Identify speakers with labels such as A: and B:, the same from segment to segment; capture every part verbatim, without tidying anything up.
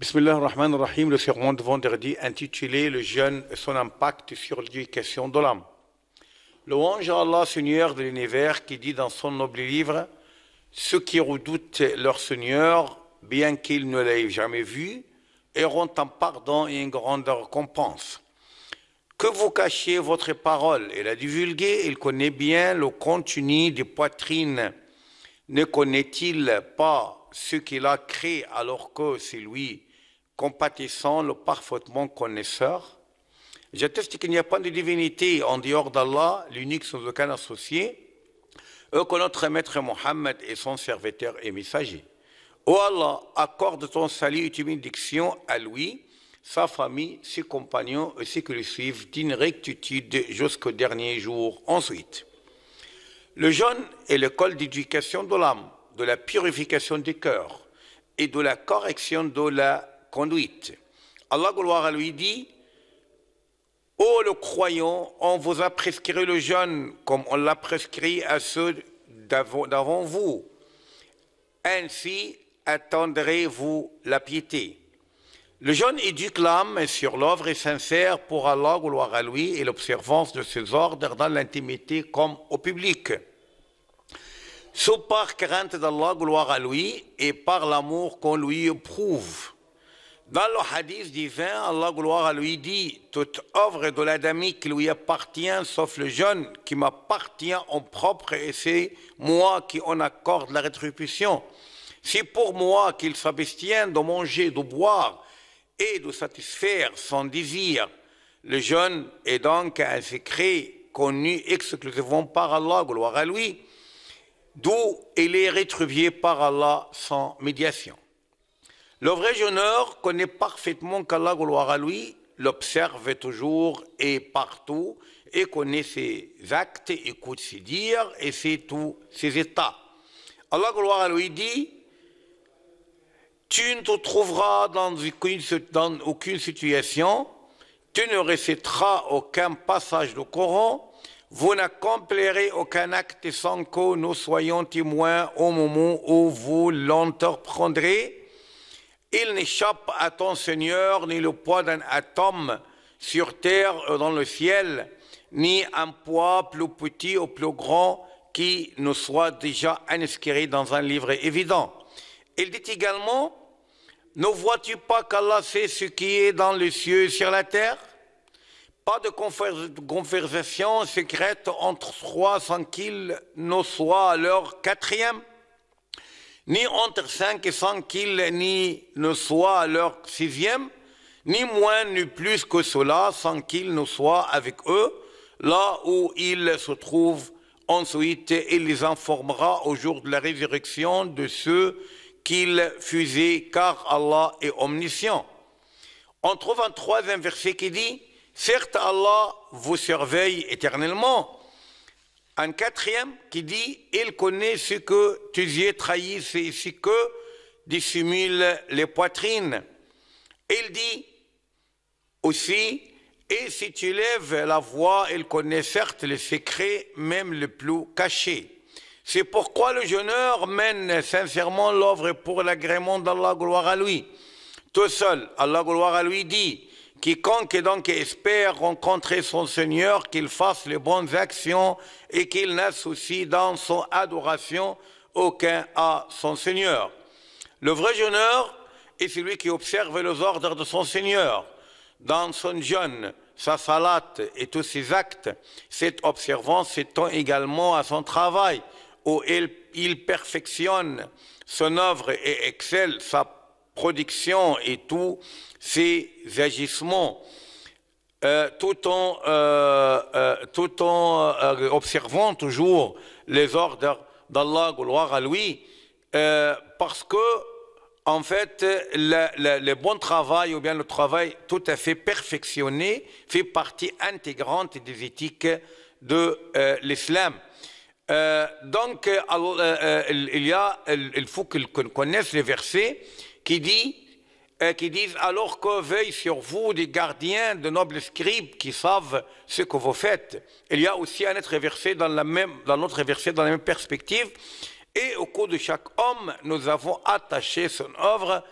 A: Bismillah ar-Rahman ar-Rahim, le sermon de vendredi intitulé Le jeûne et son impact sur l'éducation de l'âme. Louange à Allah, Seigneur de l'univers, qui dit dans son noble livre: ceux qui redoutent leur Seigneur, bien qu'ils ne l'aient jamais vu, auront un pardon et une grande récompense. Que vous cachiez votre parole et la divulguez, il connaît bien le contenu des poitrines. Ne connaît-il pas ce qu'il a créé alors que c'est lui, compatissant, le parfaitement connaisseur? J'atteste qu'il n'y a pas de divinité en dehors d'Allah, l'unique sans aucun associé, et que notre maître Mohammed est son serviteur et messager. Ô Allah, accorde ton salut et ta bénédiction à lui, sa famille, ses compagnons et ceux qui le suivent d'une rectitude jusqu'au dernier jour. Ensuite, le jeûne est l'école d'éducation de l'âme, de la purification du cœur et de la correction de la conduite. Allah, gloire à lui, dit: ô le croyant, on vous a prescrit le jeûne comme on l'a prescrit à ceux d'avant vous. Ainsi attendrez-vous la piété. Le jeûne éduque l'âme sur l'œuvre sincère pour Allah, gloire à lui, et l'observance de ses ordres dans l'intimité comme au public. Sous par crainte d'Allah, gloire à lui, et par l'amour qu'on lui éprouve. Dans le hadith divin, Allah, gloire à lui, dit: toute œuvre de l'adamique qui lui appartient, sauf le jeûne qui m'appartient en propre, et c'est moi qui en accorde la rétribution. C'est pour moi qu'il s'abstient de manger, de boire et de satisfaire son désir. Le jeûne est donc un secret connu exclusivement par Allah, gloire à lui, d'où il est rétribué par Allah sans médiation. Le vrai jeûneur connaît parfaitement qu'Allah, gloire à lui, l'observe toujours et partout, et connaît ses actes, écoute ses dires et sait tous ses états. Allah, gloire à lui, dit: tu ne te trouveras dans aucune, dans aucune situation, tu ne réciteras aucun passage du Coran, vous n'accomplirez aucun acte sans que nous soyons témoins au moment où vous l'entreprendrez. Il n'échappe à ton Seigneur ni le poids d'un atome sur terre ou dans le ciel, ni un poids plus petit ou plus grand qui ne soit déjà inscrit dans un livre évident. Il dit également: ne vois-tu pas qu'Allah sait ce qui est dans les cieux et sur la terre? Pas de conversation secrète entre trois sans qu'il ne soit leur quatrième, ni entre cinq et sans qu'il ni ne soit leur sixième, ni moins ni plus que cela sans qu'il ne soit avec eux, là où ils se trouvent. Ensuite, il les informera au jour de la résurrection de ceux qu'il fusait, car Allah est omniscient. On trouve un troisième verset qui dit: certes, Allah vous surveille éternellement. Un quatrième qui dit: il connaît ce que tes yeux trahissent et ce que dissimulent les poitrines. Il dit aussi: et si tu lèves la voix, il connaît certes les secrets, même les plus cachés. C'est pourquoi le jeûneur mène sincèrement l'œuvre pour l'agrément d'Allah, gloire à lui. Tout seul, Allah, gloire à lui, dit: quiconque donc espère rencontrer son Seigneur, qu'il fasse les bonnes actions et qu'il n'associe dans son adoration aucun à son Seigneur. Le vrai jeûneur est celui qui observe les ordres de son Seigneur dans son jeûne, sa salate et tous ses actes. Cette observance s'étend également à son travail, où il, il perfectionne son œuvre et excelle sa production et tous ses agissements, euh, tout en, euh, euh, tout en euh, observant toujours les ordres d'Allah, gloire à lui, euh, parce que, en fait, le, le, le bon travail, ou bien le travail tout à fait perfectionné, fait partie intégrante des éthiques de euh, l'islam. Euh, donc, euh, euh, il, y a, il faut qu'on connaisse les versets qui, dit, euh, qui disent: alors que veillent sur vous des gardiens, de nobles scribes qui savent ce que vous faites. Il y a aussi un autre verset dans la même, dans notre verset dans la même perspective: et au cours de chaque homme, nous avons attaché son œuvre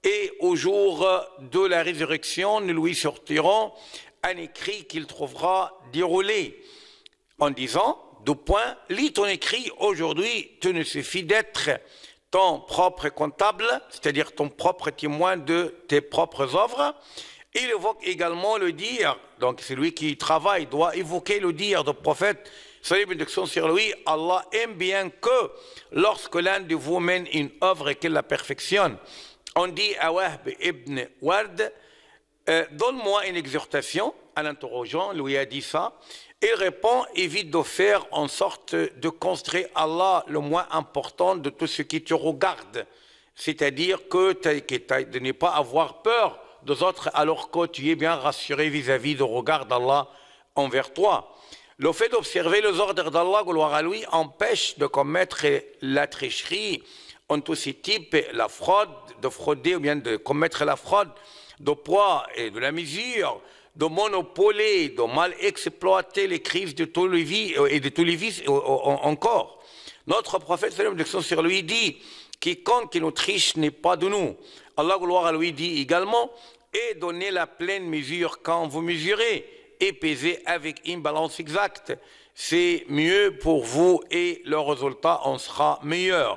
A: et au jour de la résurrection, nous lui sortirons un écrit qu'il trouvera déroulé en disant, deux points, lis ton écrit aujourd'hui, tu ne suffit d'être ton propre comptable, c'est-à-dire ton propre témoin de tes propres œuvres. Il évoque également le dire, donc celui qui travaille doit évoquer le dire du prophète, salut et bénédiction sur lui, Allah aime bien que lorsque l'un de vous mène une œuvre et qu'il la perfectionne, on dit à Wahb ibn Ward, euh, donne-moi une exhortation, en l'interrogeant, lui a dit ça. Il répond, évite de faire en sorte de construire Allah le moins important de tout ce qui te regarde. C'est-à-dire que, que de ne pas avoir peur des autres alors que tu es bien rassuré vis-à-vis du regard d'Allah envers toi. Le fait d'observer les ordres d'Allah, gloire à lui, empêche de commettre la tricherie en tous ces types, la fraude, de frauder ou bien de commettre la fraude, de poids et de la mesure, de monopoler, de mal exploiter les crises de tous les vies et de tous les vices encore. Notre prophète, sur lui, dit, quiconque nous triche n'est pas de nous. Allah, gloire à lui, dit également, et donnez la pleine mesure quand vous mesurez, et pesez avec une balance exacte. C'est mieux pour vous et le résultat en sera meilleur.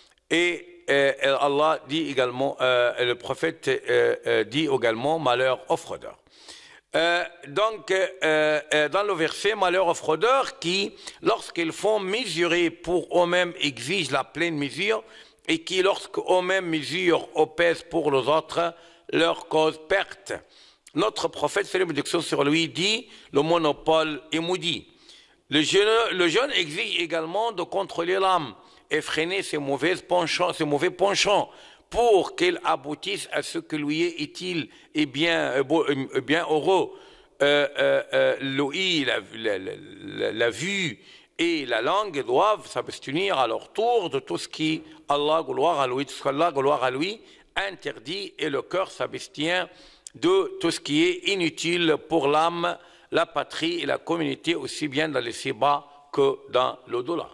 A: Et euh, Allah dit également, euh, le prophète euh, euh, dit également, malheur aux fraudeurs. Euh, donc, euh, euh, dans le verset, malheur aux fraudeurs qui, lorsqu'ils font mesurer pour eux-mêmes, exigent la pleine mesure, et qui, lorsqu'eux-mêmes mesurent ou pèsent pour les autres, leur cause perte. Notre prophète, c'est bénédiction sur lui, dit, le monopole est maudit. Le jeune, le jeune exige également de contrôler l'âme et freiner ses mauvais penchants, ses mauvais penchants pour qu'il aboutisse à ce que lui est utile et bien, euh, bien heureux. Euh, euh, euh, l'ouïe, la, la, la, la vue et la langue doivent s'abstenir à leur tour de tout ce qui, Allah, gloire à lui, tout ce qu'Allah, gloire à lui, interdit, et le cœur s'abstient de tout ce qui est inutile pour l'âme, la patrie et la communauté, aussi bien dans les ci-bas que dans l'au-delà.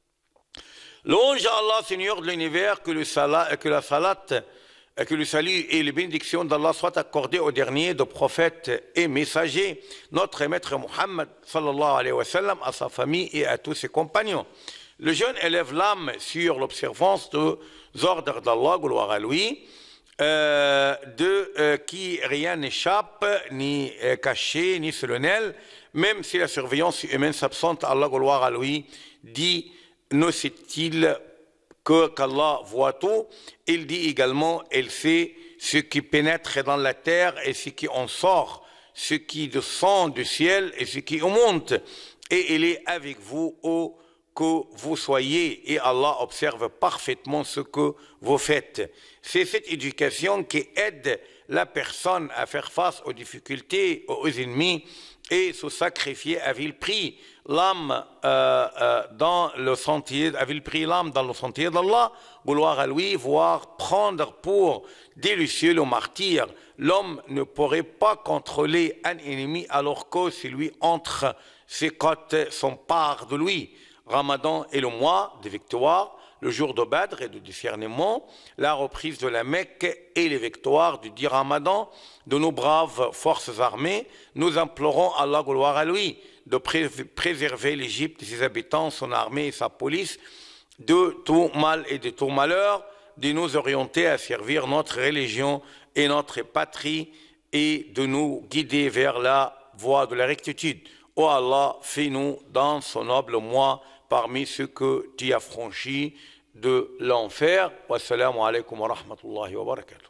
A: Louange à Allah, Seigneur de l'univers, que, que la salat, que le salut et les bénédictions d'Allah soient accordées au dernier de prophètes et messagers, notre maître Muhammad, sallallahu alayhi wa sallam, à sa famille et à tous ses compagnons. Le jeune élève l'âme sur l'observance des ordres d'Allah, gloire à lui, euh, de euh, qui rien n'échappe, ni euh, caché, ni solennel, même si la surveillance humaine s'absente, Allah, gloire à lui, dit, ne sait-il que qu'Allah voit tout. Il dit également, il sait ce qui pénètre dans la terre et ce qui en sort, ce qui descend du ciel et ce qui en monte. Et il est avec vous où que vous soyez, et Allah observe parfaitement ce que vous faites. C'est cette éducation qui aide la personne à faire face aux difficultés, aux ennemis, et se sacrifier à vil prix l'âme euh, euh, dans le sentier, à vil prix l'âme dans le sentier d'Allah, vouloir à lui, voire prendre pour délicieux le martyr. L'homme ne pourrait pas contrôler un ennemi alors que si lui entre ses côtes s'empare de lui. Ramadan est le mois de victoire, le jour de Badr et de discernement, la reprise de la Mecque et les victoires du dit Ramadan de nos braves forces armées. Nous implorons Allah, gloire à lui, de pré préserver l'Égypte, ses habitants, son armée et sa police de tout mal et de tout malheur, de nous orienter à servir notre religion et notre patrie et de nous guider vers la voie de la rectitude. Ô Allah, fais-nous dans son noble mois parmi ceux que tu as franchis de l'enfer. Wassalamu alaikum wa rahmatullahi wa barakatuh.